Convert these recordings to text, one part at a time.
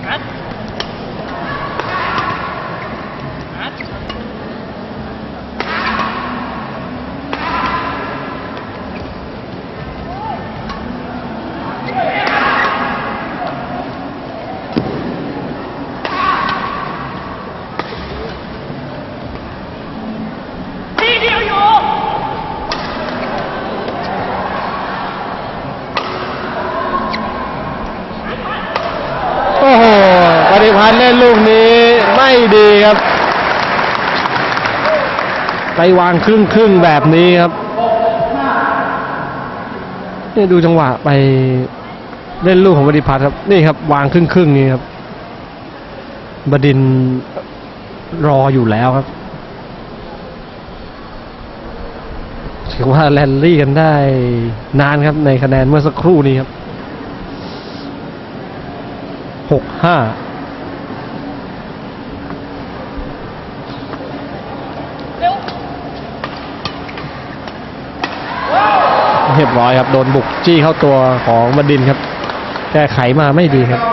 ปฏิพัฒน์เล่นลูกนี้ไม่ดีครับไปวางครึ่งแบบนี้ครับนี่ดูจังหวะไปเล่นลูกของปฏิพัฒน์ครับนี่ครับวางครึ่งนี้ครับบดินทร์รออยู่แล้วครับถือว่าแรลลี่กันได้นานครับในคะแนนเมื่อสักครู่นี้ครับ6-5เรียบร้อยครับโดนบุกจี้เข้าตัวของบดินทร์ครับแก้ไขมาไม่ดีครับ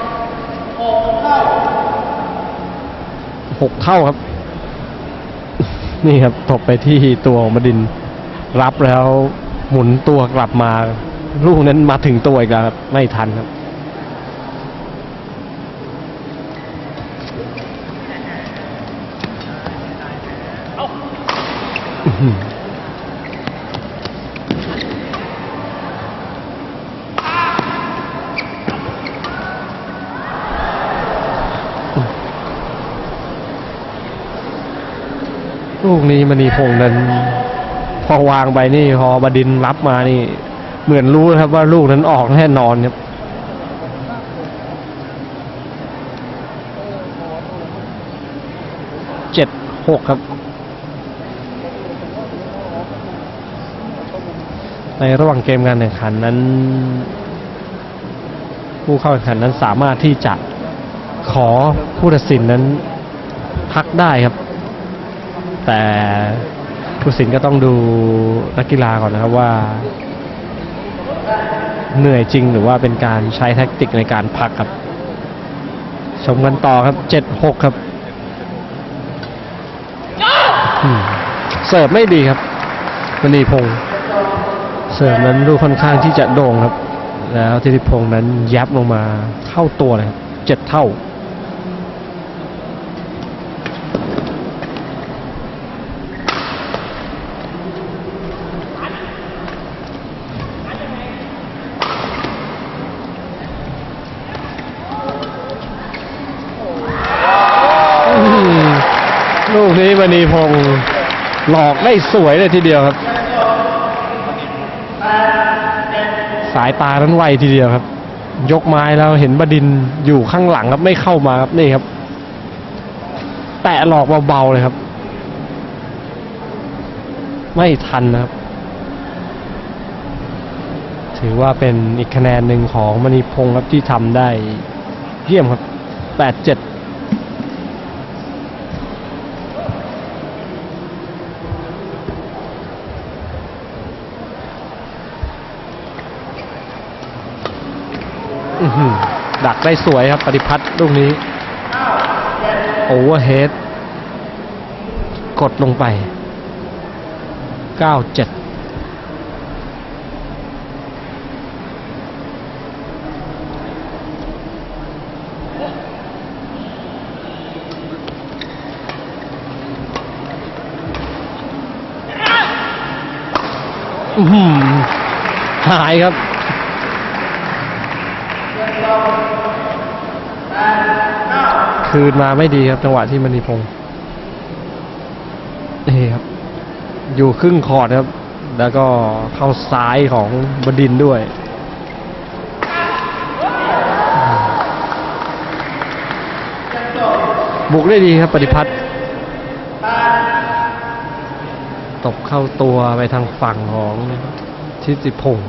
6 เท่าครับนี่ครับตกไปที่ตัวของบดินทร์รับแล้วหมุนตัวกลับมาลูกนั้นมาถึงตัวอีกแล้วครับไม่ทันครับลูกนี้มณีพงษ์นั้นพอวางไปนี่พอบดินทร์รับมานี่เหมือนรู้ครับว่าลูกนั้นออกแน่นอนครับ7-6ครับในระหว่างเกมการแข่งขันนั้นผู้เข้าแข่งขันนั้นสามารถที่จะขอผู้ตัดสินนั้นพักได้ครับแต่ผู้ตัดสินก็ต้องดูนักกีฬาก่อนนะครับว่าเหนื่อยจริงหรือว่าเป็นการใช้แท็กติกในการพักครับชมกันต่อครับ7-6ครับเสิร์ฟไม่ดีครับมณีพงษ์เสิร์ฟนั้นดูค่อนข้างที่จะโด่งครับแล้วธิติพงษ์นั้นยับลงมาเข้าตัวเลยครับ7 เท่าลูกนี้มณีพงษ์หลอกได้สวยเลยทีเดียวครับสายตานั้นไวทีเดียวครับยกไม้แล้วเห็นบดินทร์อยู่ข้างหลังครับไม่เข้ามาครับนี่ครับแตะหลอกเบาๆเลยครับไม่ทันนะครับถือว่าเป็นอีกคะแนนหนึ่งของมณีพงษ์ครับที่ทำได้เยี่ยมครับ8-7ดักได้สวยครับปฏิพัฒน์ลูกนี้โอเวอร์เฮดกดลงไป9-7หายครับคืนมาไม่ดีครับจังหวะที่มณีพงษ์นี่ครับอยู่ครึ่งคอร์ดครับแล้วก็เข้าซ้ายของบดินทร์ด้วยบุกได้ดีครับปฏิพัฒน์ตบเข้าตัวไปทางฝั่งของธิติพงษ์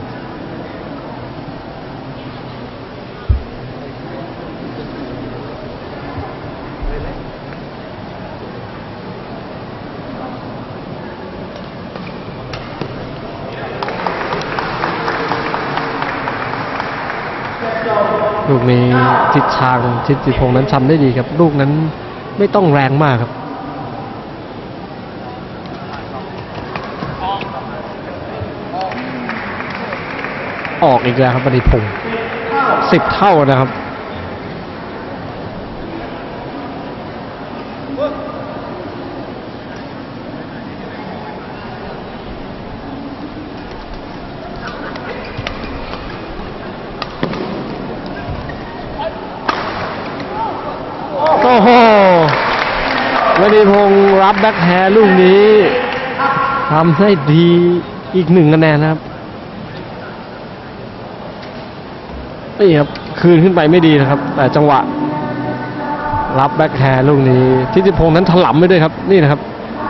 ลูกนี้ทิศทางทิติพงษ์นั้นทำได้ดีครับลูกนั้นไม่ต้องแรงมากครับออกอีกแล้วครับปฏิพงษ์10 เท่านะครับโอ้โหปฏิพงษ์รับแบ็คแฮร์ลูกนี้ทำได้ดีอีก1 คะแนนนะครับนี่ครับคืนขึ้นไปไม่ดีนะครับแต่จังหวะรับแบ็คแฮร์ลูกนี้ทิติพงษ์นั้นถลำไปด้วยครับนี่นะครับ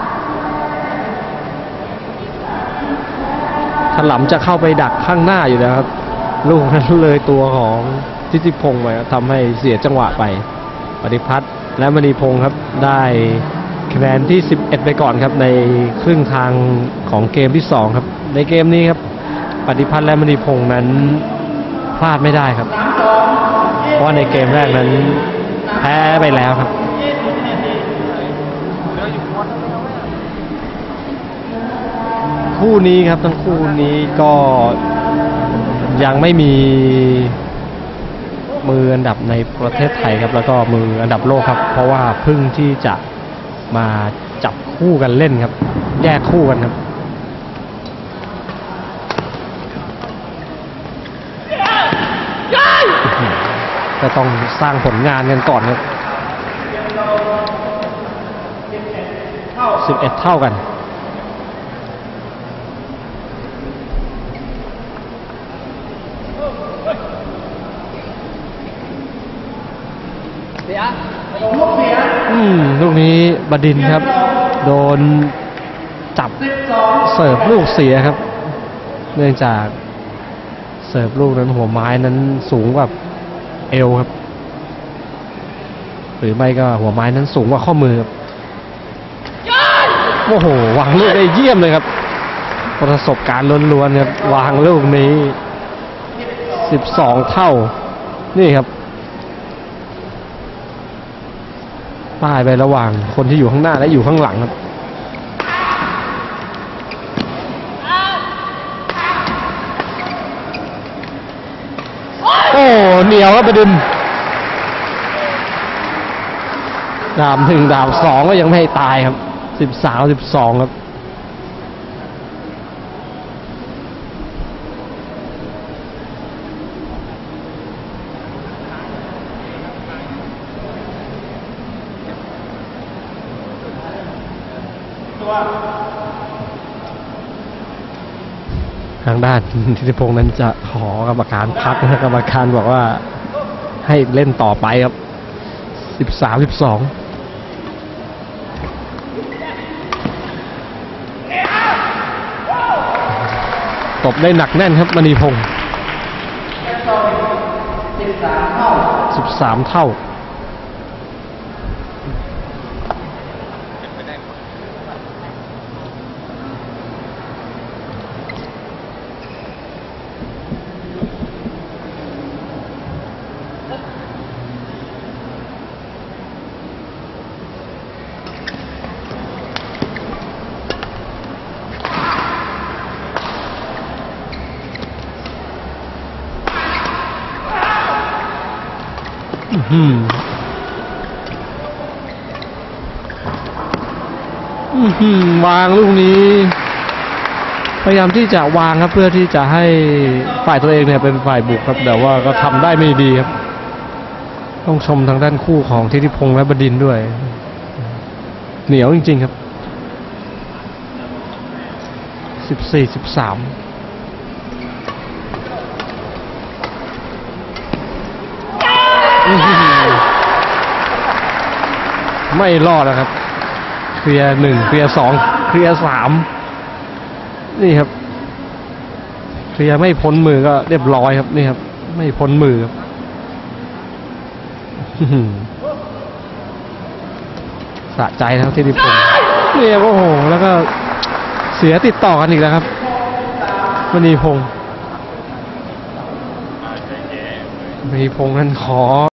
ถลำจะเข้าไปดักข้างหน้าอยู่แล้วครับลูกนั้นเลยตัวของทิติพงษ์ไปทำให้เสียจังหวะไปปฏิพัฒน์และมณีพงษ์ครับได้คะแนนที่11ไปก่อนครับในครึ่งทางของเกมที่2ครับในเกมนี้ครับปฏิพัฒน์และมณีพงษ์นั้นพลาดไม่ได้ครับเพราะในเกมแรกนั้นแพ้ไปแล้วครับคู่นี้ครับทั้งคู่นี้ก็ยังไม่มีมืออันดับในประเทศไทยครับแล้วก็มืออันดับโลกครับเพราะว่าเพิ่งที่จะมาจับคู่กันเล่นครับแยกคู่กันครับก็ต้องสร้างผลงานกันก่อนครับ11 เท่ากันลูกนี้บดินทร์ครับโดนจับเสิร์ฟลูกเสียครับเนื่องจากเสิร์ฟลูกนั้นหัวไม้นั้นสูงกว่าเอวครับหรือไม่ก็หัวไม้นั้นสูงกว่าข้อมือครับโอ้โหวางลูกได้เยี่ยมเลยครับประสบการณ์ล้วนๆครับวางลูกนี้12 เท่านี่ครับป้ายไประหว่างคนที่อยู่ข้างหน้าและอยู่ข้างหลังครับโอ้เหนียวครับประดินดาบ1 ดาบ 2ก็ยังไม่ให้ตายครับ13-12ครับทางด้านทิติพงษ์นั้นจะขอกรรมการพักนะกรรมการบอกว่าให้เล่นต่อไปครับ13-12ตบได้หนักแน่นครับมณีพงษ์13 เท่าวางลูกนี้พยายามที่จะวางครับเพื่อที่จะให้ฝ่ายตัวเองเนี่ยเป็นฝ่ายบุกครับแต่ว่าก็ทำได้ไม่ดีครับต้องชมทางด้านคู่ของทิติพงษ์และบดินทร์ด้วยเหนียวจริงๆครับ14-13ไม่รอดนะครับเคลียร์1เคลียร์2เคลียร์3นี่ครับเคลียร์ไม่พ้นมือก็เรียบร้อยครับนี่ครับไม่พ้นมือครับสะใจแล้วที่ดิพงษ์นี่โอ้โหแล้วก็เสียติดต่อกันอีกแล้วครับมณีพงษ์มีพงษ์นั้นขอ